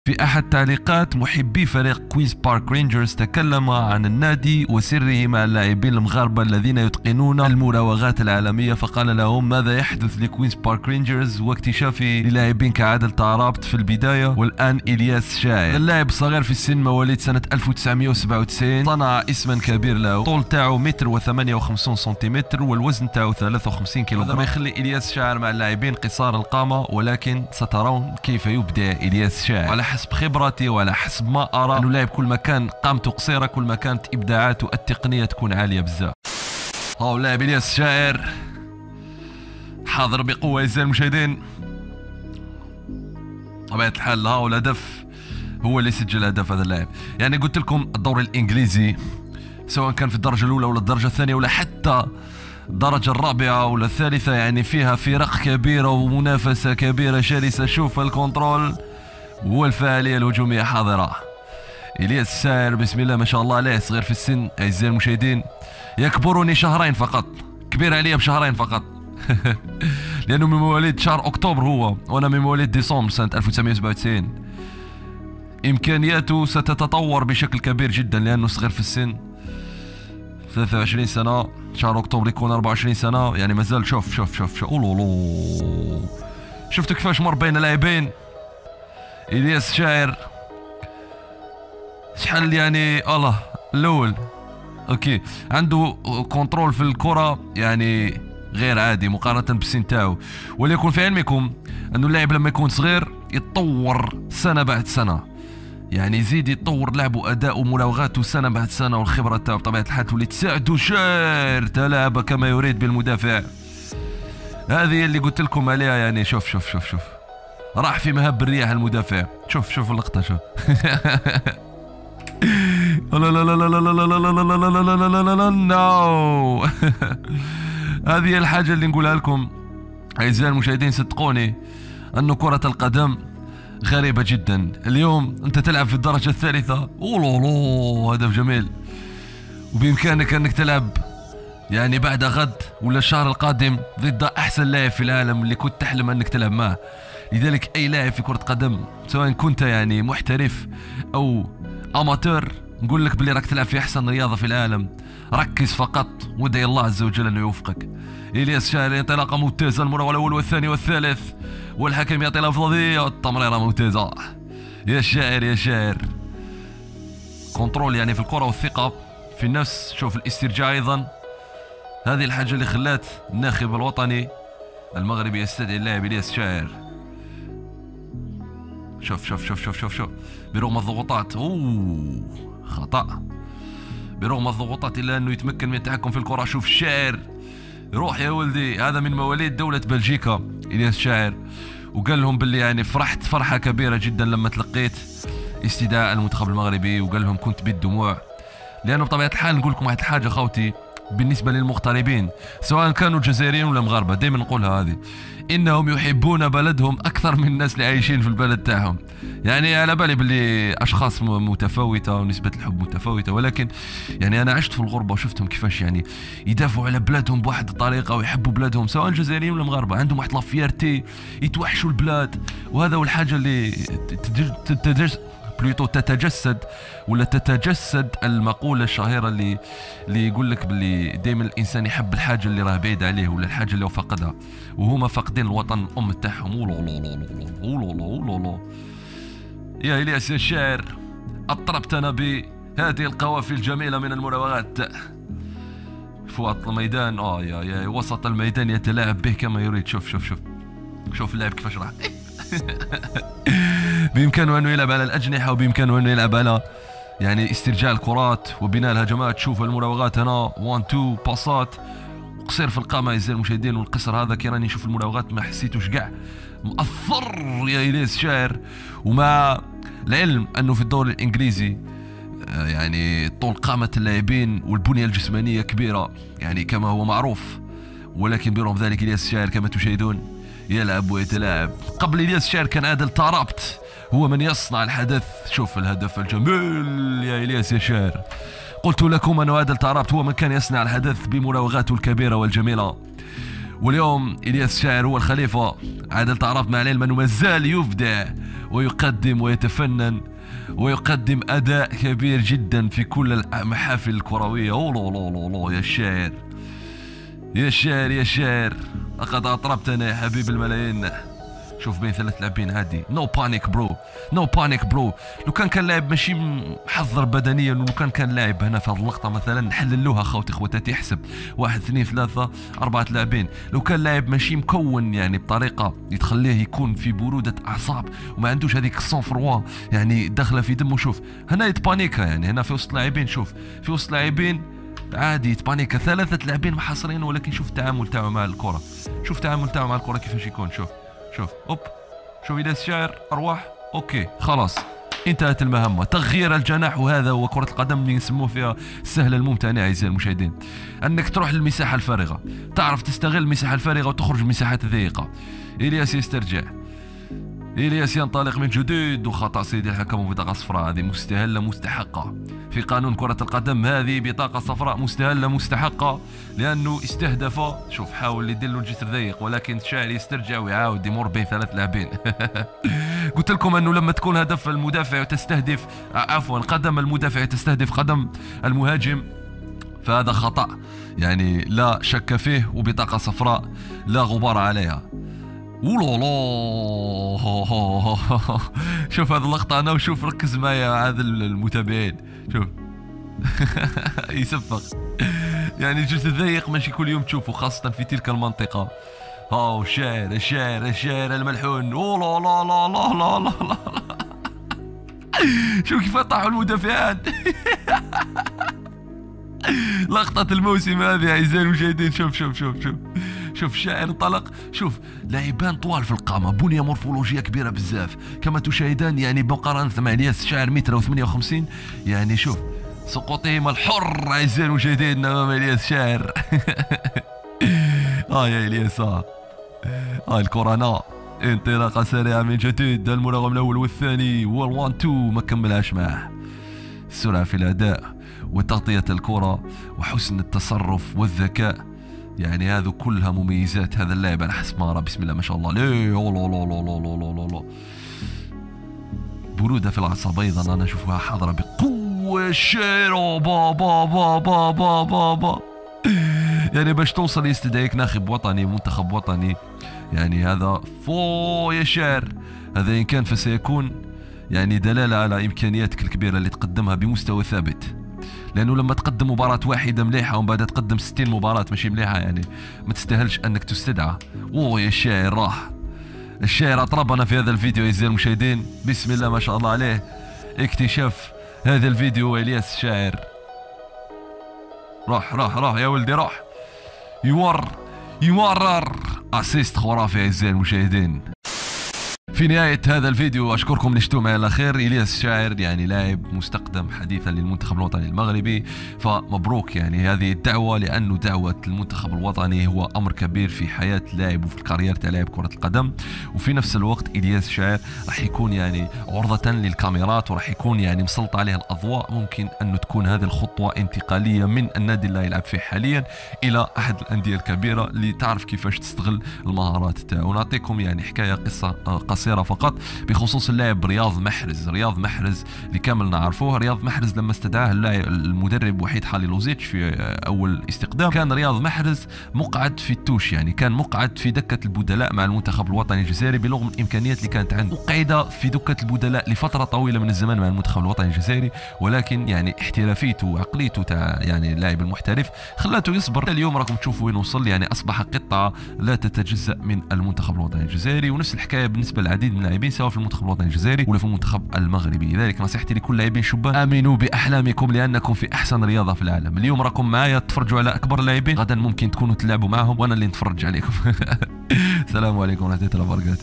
في أحد تعليقات محبي فريق كوينز بارك رينجرز تكلم عن النادي وسره مع اللاعبين المغاربة الذين يتقنون المراوغات العالمية، فقال لهم ماذا يحدث لكوينز بارك رينجرز واكتشافي للاعبين كعادل طارابت في البداية والآن إلياس شاعر. اللاعب صغير في السن مواليد سنة 1997 صنع اسما كبير له. الطول تاعو 1.58 سنتيمتر والوزن تاعو 53 كيلو. هذا ما يخلي إلياس شاعر مع اللاعبين قصار القامة، ولكن سترون كيف يبدع إلياس شاعر. على حسب خبرتي وعلى حسب ما أرى أنه اللاعب كل ما كان قامته قصيرة كل ما كانت إبداعاته التقنية تكون عالية بزاف. هاو اللاعب إلياس شاعر حاضر بقوة أعزائي المشاهدين. طبيعة الحال هاو الهدف هو اللي سجل هدف هذا اللاعب. يعني قلت لكم الدوري الإنجليزي سواء كان في الدرجة الأولى ولا الدرجة الثانية ولا حتى الدرجة الرابعة ولا الثالثة، يعني فيها فرق كبيرة ومنافسة كبيرة شرسة. شوف الكنترول والفعالية الهجومية حاضرة. إلياس الشاعر بسم الله ما شاء الله عليه، صغير في السن أعزائي المشاهدين، يكبرني شهرين فقط، كبير عليا بشهرين فقط. لأنه من مواليد شهر أكتوبر هو، وأنا من مواليد ديسمبر سنة 1997. إمكانياته ستتطور بشكل كبير جدا لأنه صغير في السن، 23 سنة، شهر أكتوبر يكون 24 سنة، يعني مازال. شوف شوف شوف شوف أولولو، شفتوا كيفاش مر بين لاعبين إلياس شاعر شحال يعني الله الأول. أوكي عنده كنترول في الكرة يعني غير عادي مقارنة بالسن تاعو، وليكن في علمكم أنه اللاعب لما يكون صغير يتطور سنة بعد سنة، يعني يزيد يتطور لعبه وأداؤه ومراوغاته سنة بعد سنة، والخبرة تاعو بطبيعة الحال تولي تساعده شاعر تلعب كما يريد بالمدافع. هذه اللي قلت لكم عليها يعني. شوف شوف شوف شوف راح في مهب الرياح المدافع. شوف شوف اللقطة شوف. لا لا لا لا لا لا لا لا لا لا لا لا لا لا نو. هذه الحاجة اللي نقولها لكم أعزائي المشاهدين، صدقوني أنه كرة القدم غريبة جدا. اليوم أنت تلعب في الدرجة الثالثة، أوه هدف جميل، وبإمكانك أنك تلعب يعني بعد غد ولا الشهر القادم ضد أحسن لاعب في العالم اللي كنت تحلم أنك تلعب معه. لذلك أي لاعب في كرة قدم سواء كنت يعني محترف أو أماتور، نقول لك بلي راك تلعب في أحسن رياضة في العالم، ركز فقط وادعي الله عز وجل أنه يوفقك. إلياس شاعر انطلاقة ممتازة، المراوغة الأول والثاني والثالث، والحكم يعطي الأفضلية، التمريرة ممتازة. يا شاعر يا شاعر، كنترول يعني في الكرة والثقة في النفس. شوف الاسترجاع أيضا، هذه الحاجة اللي خلات الناخب الوطني المغربي يستدعي اللاعب إلياس شاعر. شوف شوف شوف شوف شوف شوف برغم الضغوطات، خطأ، برغم الضغوطات إلا أنه يتمكن من التحكم في الكرة. شوف الشاعر، روح يا ولدي، هذا من مواليد دولة بلجيكا إلياس شاعر، وقال لهم باللي يعني فرحت فرحة كبيرة جدا لما تلقيت استدعاء المنتخب المغربي، وقال لهم كنت بالدموع. لأنه بطبيعة الحال نقول لكم واحد الحاجة خوتي، بالنسبة للمغتربين سواء كانوا جزائريين ولا مغاربة، دائما نقولها هذه، إنهم يحبون بلدهم أكثر من الناس اللي عايشين في البلد تاعهم. يعني على بالي باللي أشخاص متفاوتة ونسبة الحب متفاوتة، ولكن يعني أنا عشت في الغربة وشفتهم كيفاش يعني يدافعوا على بلادهم بواحد الطريقة ويحبوا بلادهم سواء جزائريين ولا مغاربة، عندهم واحد لافيارتي، يتوحشوا البلاد. وهذا هو الحاجة اللي تتجسد ولا تتجسد المقولة الشهيرة اللي يقول لك باللي دائما الإنسان يحب الحاجة اللي راه بعيد عليه ولا الحاجة اللي هو فقدها، وهما فاقدين الوطن الأم تاعهم. يا إلياس يا الشاعر، أطربتنا بهذه القوافل الجميلة من المراوغات في وسط الميدان. يا وسط الميدان يتلاعب به كما يريد. شوف شوف شوف شوف اللاعب كيفاش راح. بإمكانه أنه يلعب على الأجنحة، وبإمكانه أنه يلعب على يعني استرجاع الكرات وبناء الهجمات. شوف المراوغات هنا 1 2 باصات، قصير في القامة أعزائي المشاهدين، والقصر هذا كي راني نشوف المراوغات ما حسيتوش كاع مؤثر يا إلياس شاعر. ومع العلم أنه في الدوري الإنجليزي يعني طول قامة اللاعبين والبنية الجسمانية كبيرة يعني كما هو معروف، ولكن برغم ذلك إلياس شاعر كما تشاهدون يلعب ويتلاعب. قبل إلياس شاعر كان عادل طارابت هو من يصنع الحدث. شوف الهدف الجميل يا إلياس يا شاعر، قلت لكم أن عادل طارابت هو من كان يصنع الحدث بمراوغاته الكبيرة والجميلة واليوم الياس الشاعر هو الخليفه. عادل تعرف مع العلم انه مازال يبدع ويقدم ويتفنن ويقدم اداء كبير جدا في كل المحافل الكرويه. أوه يا الشاعر يا الشاعر يا الشاعر، لقد اطربتنا يا حبيب الملايين. شوف بين 3 لاعبين عادي، نو بانيك برو، نو بانيك برو. لو كان لاعب ماشي محضر بدنيا، ولو كان لاعب هنا في هذه اللقطه مثلا نحللوها خوتي خواتاتي، احسب 1 2 3 4 لاعبين. لو كان لاعب ماشي مكون يعني بطريقه تخليه يكون في بروده اعصاب وما عندوش هذيك السون فروا يعني داخله في دمه، شوف هنا يتبانيكا. يعني هنا في وسط لاعبين، شوف في وسط لاعبين عادي يتبانيكا، 3 لاعبين محاصرين، ولكن شوف التعامل تاعو مع الكره، شوف التعامل تاعو مع الكره كيفاش يكون. شوف اوب، شوف الياس الشاعر ارواح. اوكي خلاص انتهت المهمه، تغيير الجناح. وهذا هو كره القدم اللي نسموه فيها السهله الممتنعه اعزائي المشاهدين، انك تروح للمساحه الفارغه، تعرف تستغل المساحه الفارغه وتخرج من المساحات الضيقه. الياس يسترجع، الياس ينطلق من جديد، وخطا سيدي الحكم بطاقه صفراء. هذه مستهله مستحقه في قانون كره القدم، هذه بطاقه صفراء مستهله مستحقه لانه استهدف. شوف حاول يدير له الجسر ضيق، ولكن الشاعر يسترجع ويعاود يمر بين 3 لاعبين. قلت لكم انه لما تكون هدف المدافع وتستهدف عفوا قدم المدافع تستهدف قدم المهاجم فهذا خطا يعني لا شك فيه، وبطاقه صفراء لا غبار عليها. اولا شوف هذه اللقطة أنا، وشوف ركز معايا هذا المتابعين، شوف يصفق. يعني الجزء الضيق ماشي كل يوم تشوفه، خاصة في تلك المنطقة. هاو الشاعر الملحون. اوه لا شوف كيف طاحوا المدافعان. لقطة الموسم هذه اعزائي المشاهدين. شوف الشاعر انطلق. شوف لاعبان طوال في القامة، بنية مورفولوجية كبيرة بزاف كما تشاهدان، يعني مقارنة مع الياس الشاعر 1.58 متر. يعني شوف سقوطهم الحر اعزائي المشاهدين امام الياس الشاعر. يا الياس الكورونا انطلاقة سريعة من جديد. المراوغة الأول والثاني والوان تو ما كملهاش معه. السرعة في الأداء وتغطية الكرة وحسن التصرف والذكاء، يعني هذو كلها مميزات هذا اللاعب على حسب ما أرى. بسم الله ما شاء الله. لا برودة في الأعصاب أيضا أنا أشوفها حاضرة بقوة. الشيرو با يعني باش توصل يستدعيك ناخب وطني منتخب وطني. يعني هذا يا شاعر، هذا إن كان فسيكون يعني دلالة على إمكانياتك الكبيرة اللي تقدمها بمستوى ثابت. لأنه لما تقدم مباراة واحدة مليحة ومن بعد تقدم 60 مباراة ماشي مليحة، يعني ما تستاهلش أنك تستدعى. يا الشاعر راح، الشاعر أطربنا في هذا الفيديو أعزائي المشاهدين. بسم الله ما شاء الله عليه. اكتشاف هذا الفيديو الياس الشاعر. راح يا ولدي راح يمرر اسيست خرافي أعزائي المشاهدين. في نهاية هذا الفيديو أشكركم نشتوا معي على خير. إلياس الشاعر يعني لاعب مستقدم حديثا للمنتخب الوطني المغربي، فمبروك يعني هذه الدعوة، لأنه دعوة المنتخب الوطني هو أمر كبير في حياة لاعب وفي الكارير تاع لاعب كرة القدم. وفي نفس الوقت إلياس الشاعر راح يكون يعني عرضة للكاميرات وراح يكون يعني مسلط عليه الأضواء. ممكن أن تكون هذه الخطوة انتقالية من النادي اللي يلعب فيه حاليا إلى أحد الأندية الكبيرة اللي تعرف كيفاش تستغل المهارات تاعو. نعطيكم يعني حكاية قصة قصيرة فقط بخصوص اللاعب رياض محرز اللي كامل نعرفوه. رياض محرز لما استدعاه المدرب وحيد حليلوزيتش في اول استقدام، كان رياض محرز مقعد في التوش، يعني كان مقعد في دكة البدلاء مع المنتخب الوطني الجزائري بالرغم من الامكانيات اللي كانت عنده. مقعد في دكة البدلاء لفترة طويلة من الزمان مع المنتخب الوطني الجزائري، ولكن يعني احترافيته وعقليته تاع يعني اللاعب المحترف خلاته يصبر. اليوم راكم تشوفوا وين وصل، يعني اصبح قطعة لا تتجزأ من المنتخب الوطني الجزائري. ونفس الحكاية بالنسبة للعديد من اللاعبين سواء في المنتخب الوطني الجزائري ولا في المنتخب المغربي. لذلك نصيحتي لكل لاعبين شبان، امنوا باحلامكم لانكم في احسن رياضه في العالم. اليوم راكم معايا تفرجوا على اكبر اللاعبين، غدا ممكن تكونوا تلعبوا معهم وانا اللي نتفرج عليكم. السلام عليكم ورحمه الله وبركاته.